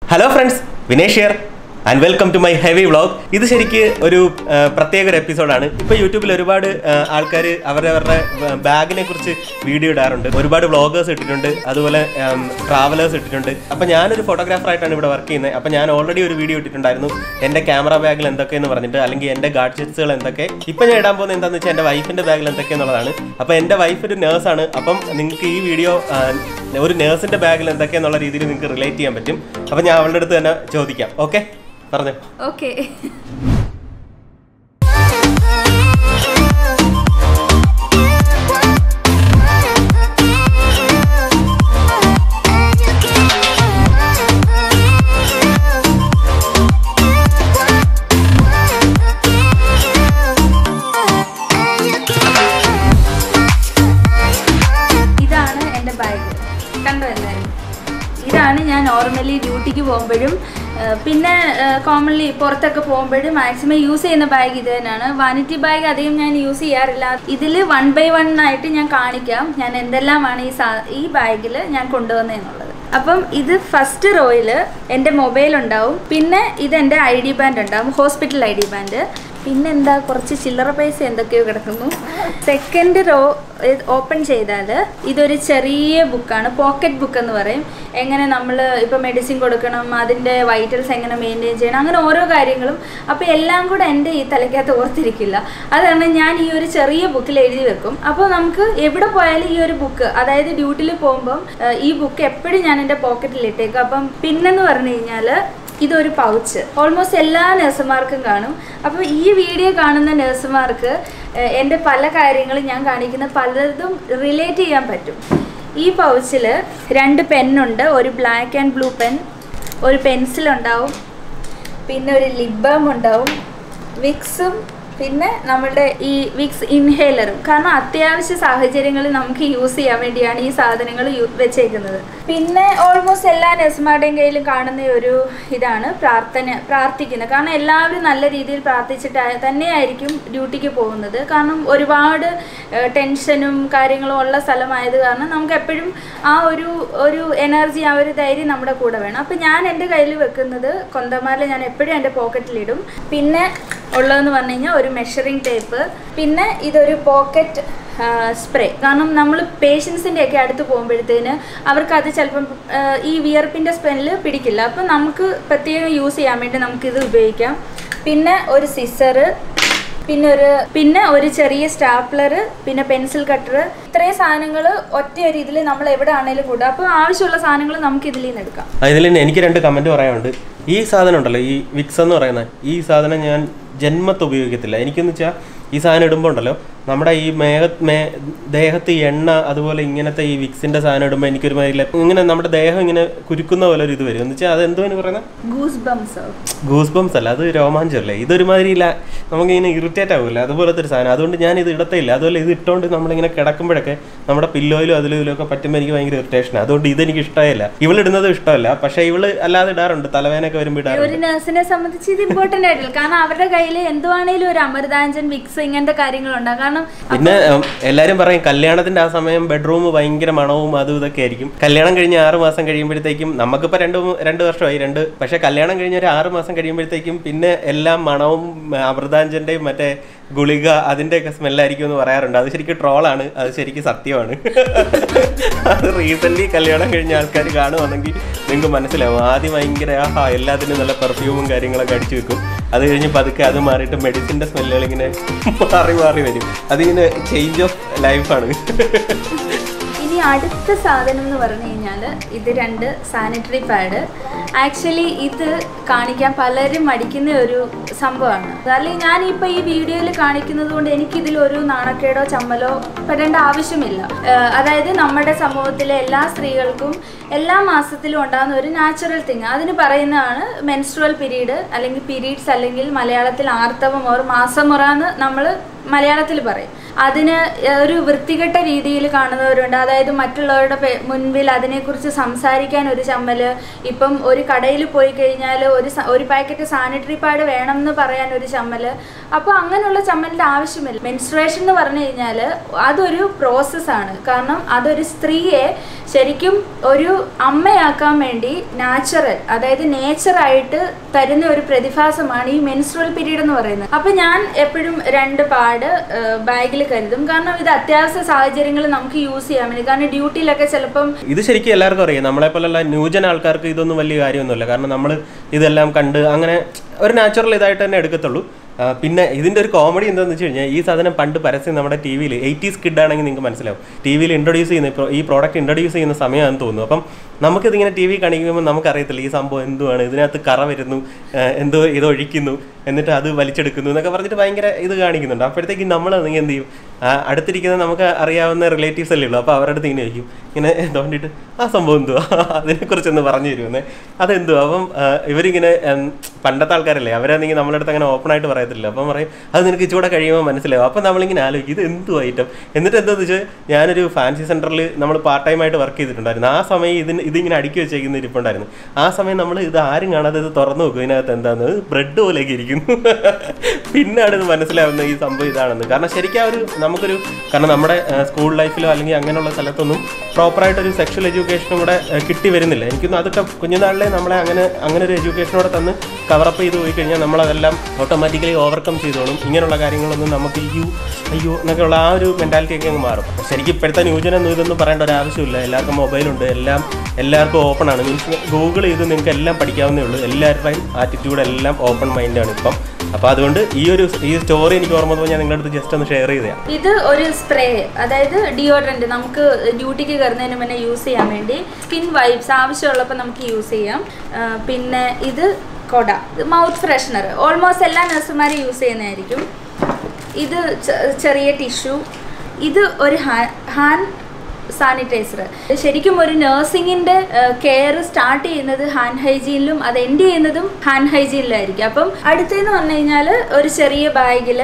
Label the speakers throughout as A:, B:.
A: Hello friends, Vinesh here and welcome to my heavy vlog. This is ഒരു പ്രത്യേക എപ്പിസോഡാണ്. ഇപ്പോൾ യൂട്യൂബിൽ ഒരുപാട് ആൾക്കാർ അവരവരുടെ ബാഗിനെ കുറിച്ച് വീഡിയോ ഇടാറുണ്ട്. ഒരുപാട് വ്ളോഗേഴ്സ് ഇട്ടിട്ടുണ്ട്, അതുപോലെ ട്രാവലേഴ്സ് ഇട്ടിട്ടുണ്ട്. അപ്പോൾ ഞാനൊരു ഫോട്ടോഗ്രാഫറായിട്ടാണ് ഇവിടെ വർക്ക് ചെയ്യുന്നത്. അപ്പോൾ ഞാൻ ഓൾറെഡി ഒരു വീഡിയോ ഇട്ടിട്ടുണ്ടായിരുന്നു എൻ്റെ ക്യാമറ ബാഗിൽ എന്തൊക്കെയെന്ന് പറഞ്ഞിട്ട്, അല്ലെങ്കിൽ എൻ്റെ ഗാഡ്ജറ്റ്സുകൾ എന്തൊക്കെ. ഇപ്പോൾ ഞാൻ ഇടാൻ പോകുന്നത് എന്താണെന്ന് വെച്ചാൽ എൻ്റെ വൈഫിൻ്റെ ബാഗിൽ എന്തൊക്കെയെന്നുള്ളതാണ്. അപ്പോൾ എൻ്റെ വൈഫ് ഒരു നേഴ്സാണ്. അപ്പം നിങ്ങൾക്ക് ഈ വീഡിയോ ഒരു നേഴ്സിൻ്റെ ബാഗിൽ എന്തൊക്കെയെന്നുള്ള രീതിയിൽ നിങ്ങൾക്ക് റിലേറ്റ് ചെയ്യാൻ പറ്റും. അപ്പോൾ ഞാൻ അവളുടെ അടുത്ത് തന്നെ ചോദിക്കാം. ഓക്കെ, പറഞ്ഞോ.
B: ഓക്കെ, ഇതാണ് എൻ്റെ ബാഗ്. കണ്ടോ എല്ലാവരും? ഇതാണ് ഞാൻ നോർമലി ഡ്യൂട്ടിക്ക് പോകുമ്പോഴും പിന്നെ കോമൺലി പുറത്തൊക്കെ പോകുമ്പോഴും മാക്സിമം യൂസ് ചെയ്യുന്ന ബാഗ് ഇത് തന്നെയാണ്. വാനിറ്റി ബാഗ് അധികം ഞാൻ യൂസ് ചെയ്യാറില്ല. ഇതിൽ 1 by 1 ആയിട്ട് ഞാൻ കാണിക്കാം ഞാൻ എന്തെല്ലാമാണ് ഈ ബാഗിൽ ഞാൻ കൊണ്ടുവന്നതെന്നുള്ളത്. അപ്പം ഇത് ഫസ്റ്റ് റോയിൽ എൻ്റെ മൊബൈൽ ഉണ്ടാവും, പിന്നെ ഇതെൻ്റെ ID ബാൻഡ് ഉണ്ടാവും, ഹോസ്പിറ്റൽ ID ബാൻഡ്. പിന്നെ എന്താ കുറച്ച് ചില്ലറ പൈസ എന്തൊക്കെയോ കിടക്കുന്നു. സെക്കൻഡ് റോ ഓപ്പൺ ചെയ്താൽ ഇതൊരു ചെറിയ ബുക്കാണ്, പോക്കറ്റ് ബുക്ക് എന്ന് പറയും. എങ്ങനെ നമ്മൾ ഇപ്പോൾ മെഡിസിൻ കൊടുക്കണം, അതിൻ്റെ വൈറ്റൽസ് എങ്ങനെ മെയിൻറ്റെയിൻ ചെയ്യണം, അങ്ങനെ ഓരോ കാര്യങ്ങളും. അപ്പോൾ എല്ലാം കൂടെ എൻ്റെ ഈ തലയ്ക്കകത്ത് ഓർത്തിരിക്കില്ല. അതാണ് ഞാൻ ഈ ഒരു ചെറിയ ബുക്കിൽ എഴുതി വെക്കും. അപ്പോൾ നമുക്ക് എവിടെ പോയാലും ഈ ഒരു ബുക്ക്, അതായത് ഡ്യൂട്ടിയിൽ പോകുമ്പം ഈ ബുക്ക് എപ്പോഴും ഞാൻ എൻ്റെ പോക്കറ്റിൽ ഇട്ടേക്കും. അപ്പം പിന്നെന്ന് പറഞ്ഞു കഴിഞ്ഞാൽ ഇതൊരു പൗച്ച് ഓൾമോസ്റ്റ് എല്ലാ നഴ്സുമാർക്കും കാണും. അപ്പോൾ ഈ വീഡിയോ കാണുന്ന നഴ്സുമാർക്ക് എൻ്റെ പല കാര്യങ്ങളും ഞാൻ കാണിക്കുന്ന പലതും റിലേറ്റ് ചെയ്യാൻ പറ്റും. ഈ പൗച്ചിൽ 2 പെന്നുണ്ട്, ഒരു ബ്ലാക്ക് ആൻഡ് ബ്ലൂ പെൻ, ഒരു പെൻസിലുണ്ടാവും, പിന്നെ ഒരു ലിപ് ബാം ഉണ്ടാവും, വിക്സും, പിന്നെ നമ്മളുടെ ഈ വിക്സ് ഇൻഹേലറും. കാരണം അത്യാവശ്യ സാഹചര്യങ്ങളിൽ നമുക്ക് യൂസ് ചെയ്യാൻ വേണ്ടിയാണ് ഈ സാധനങ്ങൾ വെച്ചേക്കുന്നത്. പിന്നെ ഓൾമോസ്റ്റ് എല്ലാ നഴ്സുമാരുടെയും കയ്യിലും കാണുന്ന ഒരു ഇതാണ് പ്രാർത്ഥിക്കുന്നത്. കാരണം എല്ലാവരും നല്ല രീതിയിൽ പ്രാർത്ഥിച്ചിട്ട് തന്നെയായിരിക്കും ഡ്യൂട്ടിക്ക് പോകുന്നത്. കാരണം ഒരുപാട് ടെൻഷനും കാര്യങ്ങളും ഉള്ള സ്ഥലമായത് കാരണം നമുക്ക് എപ്പോഴും ആ ഒരു എനർജി, ആ ഒരു ധൈര്യം നമ്മുടെ കൂടെ വേണം. അപ്പം ഞാൻ എൻ്റെ കയ്യിൽ വെക്കുന്നത് കൊന്തമാല ഞാൻ എപ്പോഴും എൻ്റെ പോക്കറ്റിലിടും. പിന്നെ ഉള്ളതെന്ന് പറഞ്ഞു കഴിഞ്ഞാൽ ഒരു മെഷറിംഗ് ടേപ്പ്, പിന്നെ ഇതൊരു പോക്കറ്റ് സ്പ്രേ. കാരണം നമ്മൾ പേഷ്യൻസിൻ്റെയൊക്കെ അടുത്ത് പോകുമ്പോഴത്തേന് അവർക്ക് ചിലപ്പം ഈ വിയർപ്പിൻ്റെ സ്മെല്ല് പിടിക്കില്ല. അപ്പം നമുക്ക് പ്രത്യേകം യൂസ് ചെയ്യാൻ വേണ്ടി നമുക്കിത് ഉപയോഗിക്കാം. പിന്നെ ഒരു സിസറ്, പിന്നെ ഒരു ചെറിയ സ്റ്റാപ്ലർ, പിന്നെ പെൻസിൽ കട്ടർ. ഇത്രയും സാധനങ്ങൾ ഒറ്റ ഒരു ഇതിൽ നമ്മൾ എവിടെ ആണെങ്കിലും കൂടാം. അപ്പോൾ ആവശ്യമുള്ള സാധനങ്ങൾ നമുക്ക് ഇതിൽ നിന്ന് എടുക്കാം.
A: ഇതിൽ എനിക്ക് 2 കമൻറ്റ് പറയാനുണ്ട്. ഈ സാധനം ഉണ്ടല്ലോ, ഈ വിക്സ് എന്ന് പറയുന്നത്, ഈ സാധനം ഞാൻ ജന്മത്ത് ഉപയോഗിക്കത്തില്ല. എനിക്കെന്ന് വെച്ചാൽ ഈ സാധനം ഇടുമ്പോൾ ഉണ്ടല്ലോ, നമ്മുടെ ഈ ദേഹത്ത് എണ്ണ, അതുപോലെ ഇങ്ങനത്തെ ഈ വിക്സിൻ്റെ സാധനം ഇടുമ്പോൾ എനിക്കൊരു മാതിരി ഇങ്ങനെ നമ്മുടെ ദേഹം ഇങ്ങനെ കുരുക്കുന്ന പോലെ ഒരു ഇത് വരും. എന്ന് വെച്ചാൽ അതെന്തോന്ന് പറയുന്നത്, ഗൂസ് ബംസ് അല്ല, അത് രോമാഞ്ചമല്ലേ. ഇതൊരുമാതിരി ഇല്ല, നമുക്കിങ്ങനെ ഇറിറ്റേറ്റ് ആവില്ല, അതുപോലത്തെ ഒരു സാധനം. അതുകൊണ്ട് ഞാൻ ഇത് ഇടത്തില്ല. അതുപോലെ ഇത് ഇട്ടുകൊണ്ട് നമ്മളിങ്ങനെ കിടക്കുമ്പോഴൊക്കെ നമ്മുടെ പില്ലോയിലും അതിലും ഒക്കെ പറ്റുമ്പോൾ എനിക്ക് ഭയങ്കര ഇറിറ്റേഷനാണ്. അതുകൊണ്ട് ഇതെനിക്ക് ഇഷ്ടമായില്ല. ഇവളിടുന്നതും ഇഷ്ടമല്ല, പക്ഷേ ഇവള് അല്ലാതെ ഇടാറുണ്ട്, തലവേനൊക്കെ വരുമ്പോൾ ഇടാറുണ്ട്.
B: ഒരു നഴ്സിനെ സംബന്ധിച്ച് ഇത് ഇമ്പോർട്ടന്റ് ആയിട്ടില്ല. കാരണം അവരുടെ കയ്യിൽ എന്തുവാണേലും ഒരു അമൃതാഞ്ജൻ, വിക്സ്, ഇങ്ങനത്തെ കാര്യങ്ങളുണ്ടാകും. കാരണം
A: പിന്നെ എല്ലാവരും പറയും കല്യാണത്തിന്റെ ആ സമയം ബെഡ്റൂം ഭയങ്കര മണവും അതും ഇതൊക്കെ ആയിരിക്കും. കല്യാണം കഴിഞ്ഞ് 6 മാസം കഴിയുമ്പോഴത്തേക്കും, നമുക്കിപ്പോൾ 2 വർഷമായി, പക്ഷെ കല്യാണം കഴിഞ്ഞ ഒരു 6 മാസം കഴിയുമ്പോഴത്തേക്കും പിന്നെ എല്ലാം മണവും അമൃതാഞ്ജന്റെയും മറ്റേ ഗുളിക അതിൻ്റെയൊക്കെ സ്മെല്ലായിരിക്കും എന്ന് പറയാറുണ്ട്. അത് ശരിക്കും ട്രോളാണ്, അത് ശരിക്കും സത്യമാണ്. അത് റീസെൻ്റ്ലി കല്യാണം കഴിഞ്ഞ ആൾക്കാർ കാണുവാണെങ്കിൽ നിങ്ങൾക്ക് മനസ്സിലാവും. ആദ്യം ഭയങ്കര എല്ലാത്തിനും നല്ല പെർഫ്യൂമും കാര്യങ്ങളൊക്കെ അടിച്ചു വെക്കും. അത് കഴിഞ്ഞ് പതുക്കെ അത് മാറിയിട്ട് മെഡിസിൻ്റെ സ്മെല്ലുകൾ ഇങ്ങനെ മാറി വരും. അതിങ്ങനെ ചേഞ്ച് ഓഫ് ലൈഫാണ്.
B: ഇനി അടുത്ത സാധനം എന്ന് പറഞ്ഞു കഴിഞ്ഞാൽ ഇത് 2 സാനിറ്ററി പാഡ്. ആക്ച്വലി ഇത് കാണിക്കാൻ പലരും മടിക്കുന്ന ഒരു സംഭവമാണ്. അല്ലെങ്കിൽ ഞാനിപ്പോൾ ഈ വീഡിയോയിൽ കാണിക്കുന്നത് കൊണ്ട് എനിക്കിതിലൊരു നാണക്കേടോ ചമ്മലോ പെടേണ്ട ആവശ്യമില്ല. അതായത് നമ്മുടെ സമൂഹത്തിലെ എല്ലാ സ്ത്രീകൾക്കും എല്ലാ മാസത്തിലും ഉണ്ടാകുന്ന ഒരു നാച്ചുറൽ തിങ്, അതിന് പറയുന്നതാണ് മെൻസ്ട്രുവൽ പീരീഡ്, അല്ലെങ്കിൽ പീരീഡ്സ്, അല്ലെങ്കിൽ മലയാളത്തിൽ ആർത്തവം ഓർ മാസമുറ എന്ന് നമ്മൾ മലയാളത്തിൽ പറയും. അതിന് ഒരു വൃത്തികെട്ട രീതിയിൽ കാണുന്നവരുണ്ട്. അതായത് മറ്റുള്ളവരുടെ മുൻപിൽ അതിനെക്കുറിച്ച് സംസാരിക്കാൻ ഒരു ചമ്മൽ. ഇപ്പം ഒരു കടയിൽ പോയി കഴിഞ്ഞാൽ ഒരു പാക്കറ്റ് സാനിറ്ററി പാഡ് വേണം എന്ന് പറയാൻ ഒരു ചമ്മൽ. അപ്പോൾ അങ്ങനെയുള്ള ചമ്മലിൻ്റെ ആവശ്യമില്ല. മെൻസ്ട്രുവേഷൻ എന്ന് പറഞ്ഞു കഴിഞ്ഞാൽ അതൊരു പ്രോസസ്സാണ്. കാരണം അതൊരു സ്ത്രീയെ ശരിക്കും ഒരു അമ്മയാക്കാൻ വേണ്ടി നാച്ചുറൽ, അതായത് നേച്ചറായിട്ട് തരുന്ന ഒരു പ്രതിഭാസമാണ് ഈ മെൻസ്ട്രുവൽ പീരീഡ് എന്ന് പറയുന്നത്. അപ്പം ഞാൻ എപ്പോഴും 2 പാഡ് ബാഗിൽ കരുതും. കാരണം ഇത് അത്യാവശ്യ സാഹചര്യങ്ങളിൽ നമുക്ക് യൂസ് ചെയ്യാൻ വേണ്ടി. കാരണം ഡ്യൂട്ടിയിലൊക്കെ ചിലപ്പം
A: ഇത് ശരിക്കും എല്ലാവർക്കും അറിയാം. നമ്മളെ പോലുള്ള ന്യൂജൻ ആൾക്കാർക്ക് ഇതൊന്നും വലിയ കാര്യമൊന്നുമില്ല. കാരണം നമ്മൾ ഇതെല്ലാം കണ്ട് അങ്ങനെ ഒരു നാച്ചുറൽ ഇതായിട്ട് തന്നെ എടുക്കത്തുള്ളൂ. പിന്നെ ഇതിൻ്റെ ഒരു കോമഡി എന്താണെന്ന് വെച്ച് കഴിഞ്ഞാൽ ഈ സാധനം പണ്ട് പരസ്യം നമ്മുടെ ടി വിയിൽ 80s കിഡ് ആണെങ്കിൽ നിങ്ങൾക്ക് മനസ്സിലാവും. ടി വിയിൽ ഇൻട്രൊഡ്യൂസ് ചെയ്യുന്ന ഈ പ്രോഡക്റ്റ് ഇൻട്രൊഡ്യൂസ് ചെയ്യുന്ന സമയമാണെന്ന് തോന്നുന്നു. അപ്പം നമുക്കിതിങ്ങനെ ടി വി കാണിക്കുമ്പോൾ നമുക്കറിയത്തില്ല ഈ സംഭവം എന്തുവാണ്, ഇതിനകത്ത് കറ വരുന്നു, എന്തോ ഇതൊഴിക്കുന്നു, എന്നിട്ട് അത് വലിച്ചെടുക്കുന്നു എന്നൊക്കെ പറഞ്ഞിട്ട് ഭയങ്കര ഇത് കാണിക്കുന്നുണ്ട്. അപ്പോഴത്തേക്കും നമ്മൾ എന്ത് ചെയ്യും, അടുത്തിരിക്കുന്ന നമുക്ക് അറിയാവുന്ന റിലേറ്റീവ്സ് അല്ലേ ഉള്ളൂ. അപ്പോൾ അവരുടെ അടുത്ത് ഇങ്ങനെ ചോദിക്കും, ഇങ്ങനെ തോണ്ടിയിട്ട് ആ സംഭവം എന്തുവാ, അതിനെക്കുറിച്ചൊന്ന് പറഞ്ഞു തരുമെന്നേ, അതെന്തുവാ. അപ്പം ഇവരിങ്ങനെ പണ്ടത്തെ ആൾക്കാരല്ലേ, അവരാണെങ്കിൽ നമ്മുടെ അടുത്ത് അങ്ങനെ ഓപ്പണായിട്ട് പറയത്തില്ല. അപ്പം പറയും അത് നിനക്ക് ഇച്ചുകൂടെ കഴിയുമ്പോൾ മനസ്സിലാവും. അപ്പം നമ്മളിങ്ങനെ ആലോചിക്കും ഇത് എന്തു ഐറ്റം. എന്നിട്ട് എന്താണെന്ന് വെച്ചാൽ ഞാനൊരു ഫാൻസി സെൻറ്ററിൽ നമ്മൾ പാർട്ട് ടൈമായിട്ട് വർക്ക് ചെയ്തിട്ടുണ്ടായിരുന്നു. ആ സമയം ഇതിങ്ങനെ അടുക്കി വെച്ചേക്കുന്ന ഇരിപ്പുണ്ടായിരുന്നു. ആ സമയം നമ്മൾ ഇത് ആരും കാണാതെ ഇത് തുറന്നു നോക്കും, ഇതിനകത്ത് എന്താണെന്ന്, ബ്രെഡ് പോലെയൊക്കെ ഇരിക്കുന്നു. പിന്നാണ് ഇത് മനസ്സിലാവുന്നത് ഈ സംഭവം ഇതാണെന്ന്. കാരണം ശരിക്കും കാരണം നമ്മുടെ സ്കൂൾ ലൈഫിലോ അല്ലെങ്കിൽ അങ്ങനെയുള്ള സ്ഥലത്തൊന്നും പ്രോപ്പറായിട്ടൊരു സെക്ഷൽ എഡ്യൂക്കേഷനും കൂടെ കിട്ടി വരുന്നില്ല. എനിക്കൊന്നും അതൊക്കെ കുഞ്ഞുനാളിലെ നമ്മളെ അങ്ങനെ ഒരു എഡ്യൂക്കേഷനോടെ തന്ന് കവറപ്പ് ചെയ്ത് പോയി കഴിഞ്ഞാൽ നമ്മളതെല്ലാം ഓട്ടോമാറ്റിക്കലി ഓവർകം ചെയ്തോളും. ഇങ്ങനെയുള്ള കാര്യങ്ങളൊന്നും നമുക്ക് അയ്യോ എന്നൊക്കെയുള്ള ആ ഒരു മെൻറ്റാലിറ്റിയൊക്കെ അങ്ങ് മാറും. ശരിക്കും ഇപ്പോഴത്തെ ന്യൂജനൊന്നും ഇതൊന്നും പറയേണ്ട ഒരു ആവശ്യമില്ല. എല്ലാവർക്കും മൊബൈലുണ്ട്, എല്ലാവർക്കും ഓപ്പൺ ആണ്. മീൻസ് ഗൂഗിൾ ചെയ്ത് നിങ്ങൾക്ക് എല്ലാം പഠിക്കാവുന്നേ ഉള്ളൂ. എല്ലാവരുടെയും ആറ്റിറ്റ്യൂഡ് എല്ലാം ഓപ്പൺ മൈൻഡാണ് ഇപ്പം. അപ്പോൾ അതുകൊണ്ട് ഈ സ്റ്റോറി എനിക്ക് ഓർമ്മ തോന്നി ഞാൻ നിങ്ങളുടെ അടുത്ത് ജസ്റ്റ് ഒന്ന് ഷെയർ ചെയ്തതാണ്.
B: ഇത് ഒരു സ്പ്രേ, അതായത് ഡിയോഡ്രൻറ്റ്, നമുക്ക് ഡ്യൂട്ടിക്ക് കയറുന്നതിന് മുന്നേ യൂസ് ചെയ്യാൻ വേണ്ടി. സ്കിൻ വൈബ്സ് ആവശ്യമുള്ളപ്പോൾ നമുക്ക് യൂസ് ചെയ്യാം. പിന്നെ ഇത് കൊട, മൗത്ത് ഫ്രഷ്നർ, ഓൾമോസ്റ്റ് എല്ലാ നഴ്സുമാരും യൂസ് ചെയ്യുന്നതായിരിക്കും. ഇത് ചെറിയ ടിഷ്യൂ, ഇത് ഒരു ഹാൻഡ് സാനിറ്റൈസർ. ശരിക്കും ഒരു നഴ്സിങ്ങിൻ്റെ കെയർ സ്റ്റാർട്ട് ചെയ്യുന്നത് ഹാൻഡ് ഹൈജീനിലും അത് എൻഡ് ചെയ്യുന്നതും ഹാൻഡ് ഹൈജീനിലായിരിക്കും. അപ്പം അടുത്തെന്ന് പറഞ്ഞു കഴിഞ്ഞാൽ ഒരു ചെറിയ ബാഗിൽ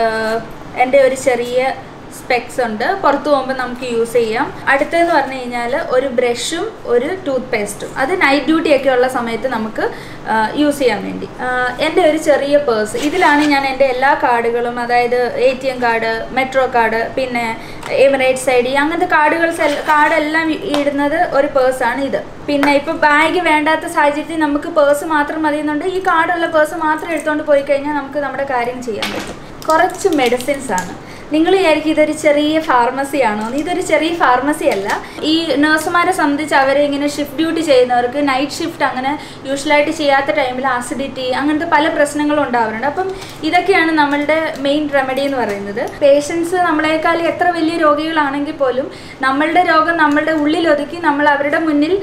B: എൻ്റെ ഒരു ചെറിയ സ്പെക്സ് ഉണ്ട്, പുറത്തു പോകുമ്പോൾ നമുക്ക് യൂസ് ചെയ്യാം. അടുത്തതെന്ന് പറഞ്ഞു കഴിഞ്ഞാൽ ഒരു ബ്രഷും ഒരു ടൂത്ത് പേസ്റ്റും, അത് നൈറ്റ് ഡ്യൂട്ടി ഒക്കെ ഉള്ള സമയത്ത് നമുക്ക് യൂസ് ചെയ്യാൻ വേണ്ടി. എൻ്റെ ഒരു ചെറിയ പേഴ്സ്, ഇതിലാണ് ഞാൻ എൻ്റെ എല്ലാ കാർഡുകളും, അതായത് ATM കാർഡ്, മെട്രോ കാർഡ്, പിന്നെ എമിറേറ്റ്സ് ID, അങ്ങനത്തെ കാർഡെല്ലാം ഇടുന്നത് ഒരു പേഴ്സാണ് ഇത്. പിന്നെ ഇപ്പോൾ ബാഗ് വേണ്ടാത്ത സാഹചര്യത്തിൽ നമുക്ക് പേഴ്സ് മാത്രം മതിയെന്നുണ്ട്, ഈ കാർഡുള്ള പേഴ്സ് മാത്രം എടുത്തുകൊണ്ട് പോയി കഴിഞ്ഞാൽ നമുക്ക് നമ്മുടെ കാര്യം ചെയ്യാൻ പറ്റും. കുറച്ച് മെഡിസിൻസ് ആണ്. നിങ്ങൾ വിചാരിക്കും ഇതൊരു ചെറിയ ഫാർമസി ആണോ? ഇതൊരു ചെറിയ ഫാർമസി അല്ല. ഈ നഴ്സുമാരെ സംബന്ധിച്ച് അവരെ ഇങ്ങനെ ഷിഫ്റ്റ് ഡ്യൂട്ടി ചെയ്യുന്നവർക്ക് നൈറ്റ് ഷിഫ്റ്റ് അങ്ങനെ യൂഷ്വലായിട്ട് ചെയ്യാത്ത ടൈമിൽ ആസിഡിറ്റി അങ്ങനത്തെ പല പ്രശ്നങ്ങളും ഉണ്ടാവാറുണ്ട്. അപ്പം ഇതൊക്കെയാണ് നമ്മളുടെ മെയിൻ റെമഡി എന്ന് പറയുന്നത്. പേഷ്യൻസ് നമ്മളെക്കാൾ എത്ര വലിയ രോഗികളാണെങ്കിൽ പോലും നമ്മളുടെ രോഗം നമ്മളുടെ ഉള്ളിലൊതുക്കി നമ്മൾ അവരുടെ മുന്നിൽ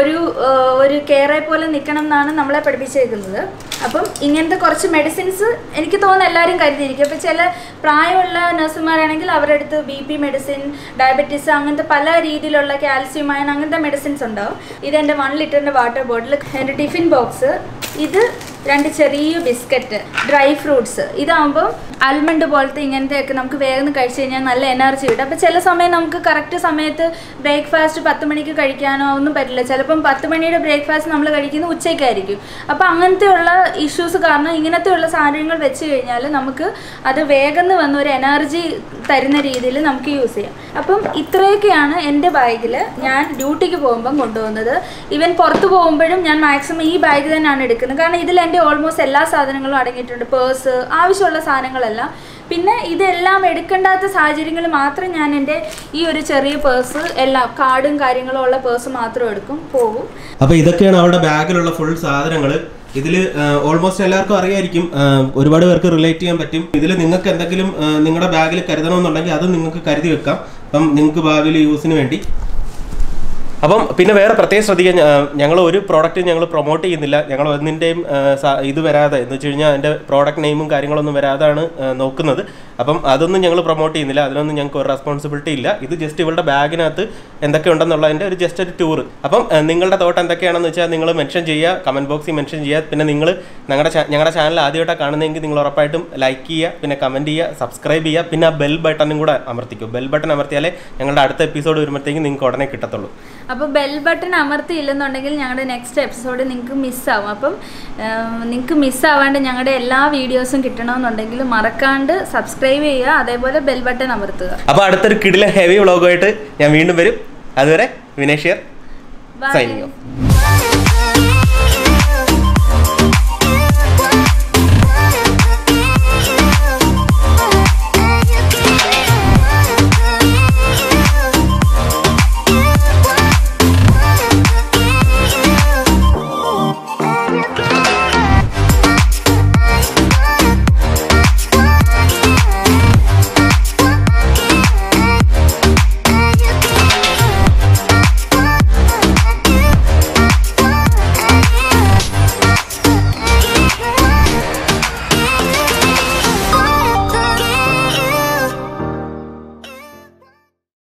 B: ഒരു കെയറെ പോലെ നിൽക്കണം എന്നാണ് നമ്മളെ പഠിപ്പിച്ചേക്കുന്നത്. അപ്പം ഇങ്ങനത്തെ കുറച്ച് മെഡിസിൻസ് എനിക്ക് തോന്നുന്നു എല്ലാവരും കരുതിയിരിക്കും. അപ്പോൾ ചില പ്രായമുള്ള നഴ്സുമാരാണെങ്കിൽ അവരുടെ അടുത്ത് BP മെഡിസിൻ, ഡയബറ്റീസ്, അങ്ങനത്തെ പല രീതിയിലുള്ള കാൽസ്യം അയൺ അങ്ങനത്തെ മെഡിസിൻസ് ഉണ്ടാവും. ഇതെൻ്റെ 1 ലിറ്ററിൻ്റെ വാട്ടർ ബോട്ടിൽ, എൻ്റെ ടിഫിൻ ബോക്സ്, ഇത് 2 ചെറിയ ബിസ്ക്കറ്റ്, ഡ്രൈ ഫ്രൂട്ട്സ്. ഇതാകുമ്പോൾ ആൽമണ്ട് പോലത്തെ ഇങ്ങനത്തെയൊക്കെ നമുക്ക് വേഗം കഴിച്ച് കഴിഞ്ഞാൽ നല്ല എനർജി കിട്ടും. അപ്പോൾ ചില സമയം നമുക്ക് കറക്റ്റ് സമയത്ത് ബ്രേക്ക്ഫാസ്റ്റ് 10 മണിക്ക് കഴിക്കാനോ ഒന്നും പറ്റില്ല. ചിലപ്പം 10 മണിയുടെ ബ്രേക്ക്ഫാസ്റ്റ് നമ്മൾ കഴിക്കുന്നത് ഉച്ചയ്ക്കായിരിക്കും. അപ്പോൾ അങ്ങനത്തെയുള്ള ഇഷ്യൂസ് കാരണം ഇങ്ങനത്തെയുള്ള സാധനങ്ങൾ വെച്ച് കഴിഞ്ഞാൽ നമുക്ക് അത് വേഗം വന്ന് ഒരു എനർജി തരുന്ന രീതിയിൽ നമുക്ക് യൂസ് ചെയ്യാം. അപ്പം ഇത്രയൊക്കെയാണ് എൻ്റെ ബാഗിൽ ഞാൻ ഡ്യൂട്ടിക്ക് പോകുമ്പം കൊണ്ടുപോകുന്നത്. ഈവൻ പുറത്ത് പോകുമ്പോഴും ഞാൻ മാക്സിമം ഈ ബാഗ് തന്നെയാണ് എടുക്കുന്നത്. കാരണം ഇതിൽ എൻ്റെ ഓൾമോസ്റ്റ് എല്ലാ സാധനങ്ങളും അടങ്ങിയിട്ടുണ്ട്. പേഴ്സ്, ആവശ്യമുള്ള സാധനങ്ങളെല്ലാം. പിന്നെ ഇതെല്ലാം എടുക്കേണ്ടാത്ത സാഹചര്യങ്ങളിൽ മാത്രം ഞാൻ എൻ്റെ ഈ ഒരു ചെറിയ പേഴ്സ്, എല്ലാം കാർഡും കാര്യങ്ങളും ഉള്ള പേഴ്സ് മാത്രം എടുക്കും, പോകും.
A: അപ്പോൾ ഇതൊക്കെയാണ് അവരുടെ ബാഗിലുള്ള ഫുൾ സാധനങ്ങൾ. ഇതിൽ ഓൾമോസ്റ്റ് എല്ലാവർക്കും അറിയായിരിക്കും, ഒരുപാട് പേർക്ക് റിലേറ്റ് ചെയ്യാൻ പറ്റും. ഇതിൽ നിങ്ങൾക്ക് എന്തെങ്കിലും നിങ്ങളുടെ ബാഗിൽ കരുതണമെന്നുണ്ടെങ്കിൽ അത് നിങ്ങൾക്ക് കരുതി വെക്കാം. അപ്പം നിങ്ങൾക്ക് ഭാവിയിൽ യൂസിന് വേണ്ടി അപ്പം പിന്നെ വേറെ പ്രത്യേകം ശ്രദ്ധിക്കാൻ, ഞങ്ങൾ ഒരു പ്രോഡക്റ്റ് ഞങ്ങൾ പ്രൊമോട്ട് ചെയ്യുന്നില്ല. ഞങ്ങൾ ഒന്നിൻ്റെയും ഇത് വരാതെ എന്ന് വെച്ച് കഴിഞ്ഞാൽ അതിൻ്റെ പ്രോഡക്റ്റ് നെയിമും കാര്യങ്ങളൊന്നും വരാതാണ് നോക്കുന്നത്. അപ്പം അതൊന്നും ഞങ്ങൾ പ്രൊമോട്ട് ചെയ്യുന്നില്ല, അതിനൊന്നും ഞങ്ങൾക്ക് ഒരു റെസ്പോൺസിബിലിറ്റി ഇല്ല. ഇത് ജസ്റ്റ് ഇവളുടെ ബാഗിനകത്ത് എന്തൊക്കെ ഉണ്ടെന്നുള്ളതിൻ്റെ ജസ്റ്റ് ഒരു ടൂർ. അപ്പം നിങ്ങളുടെ തോട്ട് എന്തൊക്കെയാണെന്ന് വെച്ചാൽ നിങ്ങൾ മെൻഷൻ ചെയ്യുക, കമൻറ്റ് ബോക്സിൽ മെൻഷൻ ചെയ്യുക. പിന്നെ നിങ്ങൾ ഞങ്ങളുടെ ചാനൽ ആദ്യമായിട്ടാണ് കാണുന്നതെങ്കിൽ നിങ്ങൾ ഉറപ്പായിട്ടും ലൈക്ക് ചെയ്യുക, പിന്നെ കമൻറ്റ് ചെയ്യുക, സബ്സ്ക്രൈബ് ചെയ്യുക, പിന്നെ ആ ബെൽ ബട്ടണും കൂടെ അമർത്തിക്കും. ബെൽ ബട്ടൺ അമർത്തിയാലേ ഞങ്ങളുടെ അടുത്ത എപ്പിസോഡ് വരുമ്പോഴത്തേക്കും നിങ്ങൾക്ക് ഉടനെ കിട്ടത്തുള്ളൂ.
B: അപ്പോൾ ബെൽ ബട്ടൺ അമർത്തിയില്ലെന്നുണ്ടെങ്കിൽ ഞങ്ങളുടെ നെക്സ്റ്റ് എപ്പിസോഡ് നിങ്ങൾക്ക് മിസ്സാവും. അപ്പം നിങ്ങൾക്ക് മിസ്സാവാണ്ട് ഞങ്ങളുടെ എല്ലാ വീഡിയോസും കിട്ടണമെന്നുണ്ടെങ്കിൽ മറക്കാണ്ട് സബ്സ്ക്രൈബ് ചെയ്യുക, അതേപോലെ ബെൽ ബട്ടൺ അമർത്തുക.
A: അപ്പോൾ അടുത്തൊരു കിടിലൻ ഹെവി വ്ളോഗുമായിട്ട് ഞാൻ വീണ്ടും വരും. അതുവരെ വിനേഷ് സൈനിങ് ഓഫ്.